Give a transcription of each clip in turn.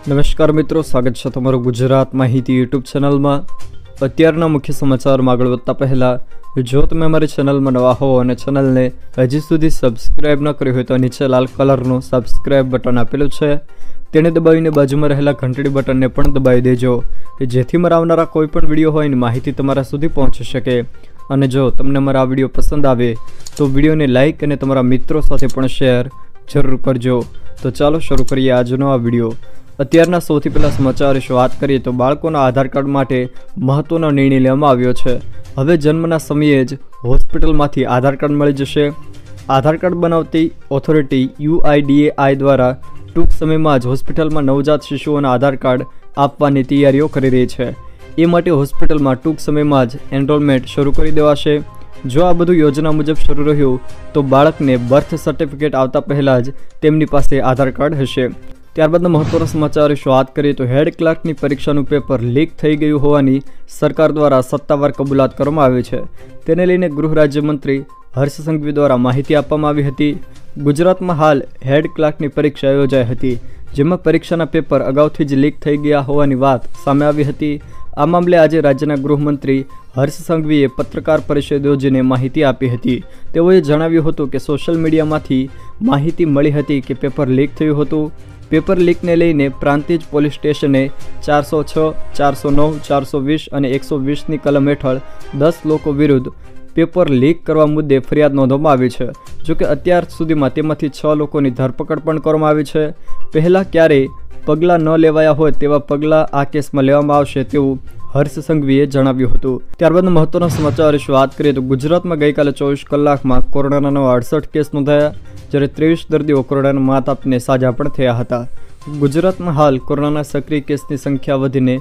નમસ્કાર મિત્રો, સ્વાગત છે તમારું ગુજરાત માહિતી યુટ્યુબ ચેનલમાં। અત્યારના મુખ્ય સમાચારમાં આગળ વધતા પહેલાં જો તમે અમારી ચેનલમાં નવા હો અને ચેનલને હજી સુધી સબસ્ક્રાઇબ ન કરી હોય તો નીચે લાલ કલરનું સબસ્ક્રાઇબ બટન આપેલું છે, તેને દબાવીને બાજુમાં રહેલા ઘંટડી બટનને પણ દબાવી દેજો, જેથી મારા આવનારા કોઈ પણ વિડીયો હોય એની માહિતી તમારા સુધી પહોંચી શકે। અને જો તમને મારા આ વિડીયો પસંદ આવે તો વિડીયોને લાઇક અને તમારા મિત્રો સાથે પણ શેર જરૂર કરજો। તો ચાલો શરૂ કરીએ આજનો આ વિડીયો। અત્યારના સૌથી પહેલાં સમાચાર વિશે વાત કરીએ તો બાળકોના આધાર કાર્ડ માટે મહત્વનો નિર્ણય લેવામાં આવ્યો છે। હવે જન્મના સમયે જ હોસ્પિટલમાંથી આધાર કાર્ડ મળી જશે। આધાર કાર્ડ બનાવતી ઓથોરિટી UIDAI દ્વારા ટૂંક સમયમાં જ હોસ્પિટલમાં નવજાત શિશુઓના આધાર કાર્ડ આપવાની તૈયારીઓ કરી રહી છે। એ માટે હોસ્પિટલમાં ટૂંક સમયમાં જ એનરોલમેન્ટ શરૂ કરી દેવાશે। જો આ બધું યોજના મુજબ શરૂ રહ્યું તો બાળકને બર્થ સર્ટિફિકેટ આવતા પહેલાં જ તેમની પાસે આધાર કાર્ડ હશે। ત્યારબાદના મહત્વના સમાચાર વિશે વાત કરીએ તો હેડ ક્લાર્કની પરીક્ષાનું પેપર લીક થઈ ગયું હોવાની સરકાર દ્વારા સત્તાવાર કબૂલાત કરવામાં આવી છે। તેને લઈને ગૃહ રાજ્યમંત્રી હર્ષ સંઘવી દ્વારા માહિતી આપવામાં આવી હતી। ગુજરાતમાં હાલ હેડ ક્લાર્કની પરીક્ષા યોજાઈ હતી, જેમાં પરીક્ષાના પેપર અગાઉથી જ લીક થઈ ગયા હોવાની વાત સામે આવી હતી। આ મામલે આજે રાજ્યના ગૃહમંત્રી હર્ષ સંઘવીએ પત્રકાર પરિષદ યોજીને માહિતી આપી હતી। તેઓએ જણાવ્યું હતું કે સોશિયલ મીડિયામાંથી માહિતી મળી હતી કે પેપર લીક થયું હતું। પેપર લીકને લઈને પ્રાંતિજ પોલીસ સ્ટેશને 406, 409, 420 અને 120ની કલમ હેઠળ 10 લોકો વિરુદ્ધ પેપર લીક કરવા મુદ્દે ફરિયાદ નોંધવામાં આવી છે। જોકે અત્યાર સુધીમાં તેમાંથી 6 લોકોની ધરપકડ પણ કરવામાં આવી છે। પહેલાં ક્યારેય પગલાં ન લેવાયા હોય તેવા પગલાં આ કેસમાં લેવામાં આવશે તેવું હર્ષ સંઘવીએ જણાવ્યું હતું। ત્યારબાદ મહત્વના સમાચાર વિશે વાત કરીએ તો ગુજરાતમાં ગઈકાલે 24 કલાકમાં કોરોનાના નવા 68 કેસ નોંધાયા, જ્યારે 23 દર્દીઓ કોરોનાના માત આપીને સાજા પણ થયા હતા। ગુજરાતમાં હાલ કોરોનાના સક્રિય કેસની સંખ્યા વધીને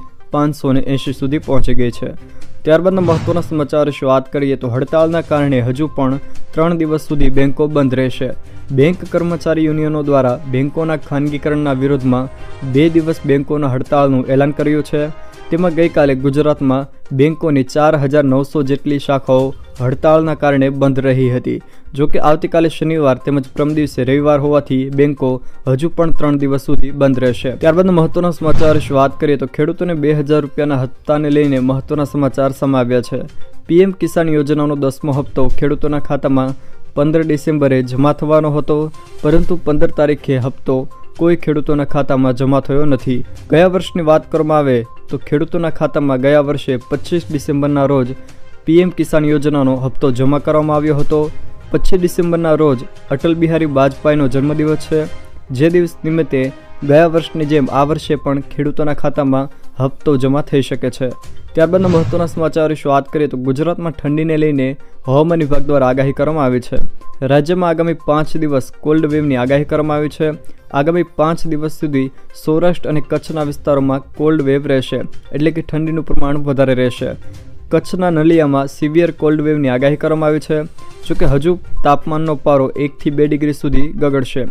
580 સુધી પહોંચી ગઈ છે। ત્યારબાદના મહત્વના સમાચાર વિશે વાત કરીએ તો હડતાળના કારણે હજુ પણ 3 દિવસ સુધી બેંકો બંધ રહેશે। બેંક કર્મચારી યુનિયનો દ્વારા બેંકોના ખાનગીકરણના વિરોધમાં 2 દિવસ બેંકોના હડતાળનું એલાન કર્યું છે। તેમાં ગઈકાલે ગુજરાતમાં બેંકોની 4900 જેટલી શાખાઓ હડતાળના કારણે બંધ રહી હતી। જોકે આવતીકાલે શનિવાર તેમજ પ્રમ દિવસે રવિવાર હોવાથી બેંકો હજુ પણ 3 દિવસ સુધી બંધ રહેશે। ત્યારબાદ મહત્વના સમાચાર વિશે વાત કરીએ તો ખેડૂતોને 2000 રૂપિયાના હપ્તાને લઈને મહત્વના સમાચાર સામે આવ્યા છે। PM કિસાન યોજનાનો 10મો હપ્તો ખેડૂતોના ખાતામાં 15 ડિસેમ્બરે જમા થવાનો હતો, પરંતુ 15 તારીખે હપ્તો કોઈ ખેડૂતોના ખાતામાં જમા થયો નથી। ગયા વર્ષની વાત કરવામાં આવે તો ખેડૂતોના ખાતામાં ગયા વર્ષે 25 ડિસેમ્બરના રોજ PM કિસાન યોજનાનો હપ્તો જમા કરવામાં આવ્યો હતો। 25 ડિસેમ્બરના રોજ અટલ બિહારી વાજપેયીનો જન્મદિવસ છે, જે દિવસ નિમિત્તે ગયા વર્ષની જેમ આ વર્ષે પણ ખેડૂતોના ખાતામાં હપ્તો જમા થઈ શકે છે। ત્યારબાદના મહત્વના સમાચાર વિશે વાત કરીએ તો ગુજરાતમાં ઠંડીને લઈને હવામાન વિભાગ દ્વારા આગાહી કરવામાં આવી છે। રાજ્યમાં આગામી 5 દિવસ કોલ્ડ વેવની આગાહી કરવામાં આવી છે। આગામી 5 દિવસ સુધી સૌરાષ્ટ્ર અને કચ્છના વિસ્તારોમાં કોલ્ડ વેવ રહેશે, એટલે કે ઠંડીનું પ્રમાણ વધારે રહેશે। કચ્છના નલિયામાં સિવિયર કોલ્ડ વેવની આગાહી કરવામાં આવી છે। જોકે હજુ તાપમાનનો પારો 1 થી 2 ડિગ્રી સુધી ગગડશે।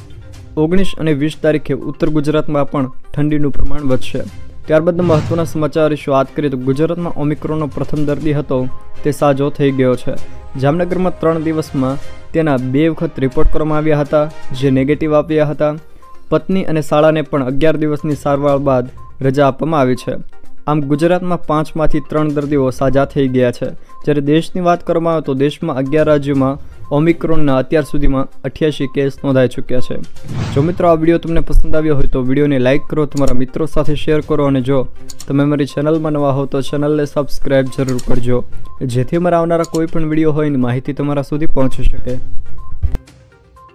19 અને 20 તારીખે ઉત્તર ગુજરાતમાં પણ ઠંડીનું પ્રમાણ વધશે। ત્યારબાદના મહત્વના સમાચાર વિશે વાત કરીએ તો ગુજરાતમાં ઓમિક્રોનનો પ્રથમ દર્દી હતો તે સાજો થઈ ગયો છે। જામનગરમાં 3 દિવસમાં તેના 2 વખત રિપોર્ટ કરવામાં આવ્યા હતા, જે નેગેટિવ આવ્યા હતા। પત્ની અને શાળાને પણ 11 દિવસની સારવાર બાદ રજા આપવામાં આવી છે। આમ ગુજરાતમાં 5માંથી 3 દર્દીઓ સાજા થઈ ગયા છે। જ્યારે દેશની વાત કરવામાં આવે તો દેશમાં 11 રાજ્યોમાં ઓમિક્રોનના અત્યાર સુધીમાં 88 કેસ નોંધાઈ ચૂક્યા છે। જો મિત્રો આ વિડીયો તમને પસંદ આવ્યો હોય તો વિડીયોને લાઇક કરો, તમારા મિત્રો સાથે શેર કરો, અને જો તમે અમારી ચેનલમાં નવા હો તો ચેનલને સબસ્ક્રાઇબ જરૂર કરજો, જેથી મારા આવનારા કોઈ પણ વિડીયો હોય એની માહિતી તમારા સુધી પહોંચી શકે।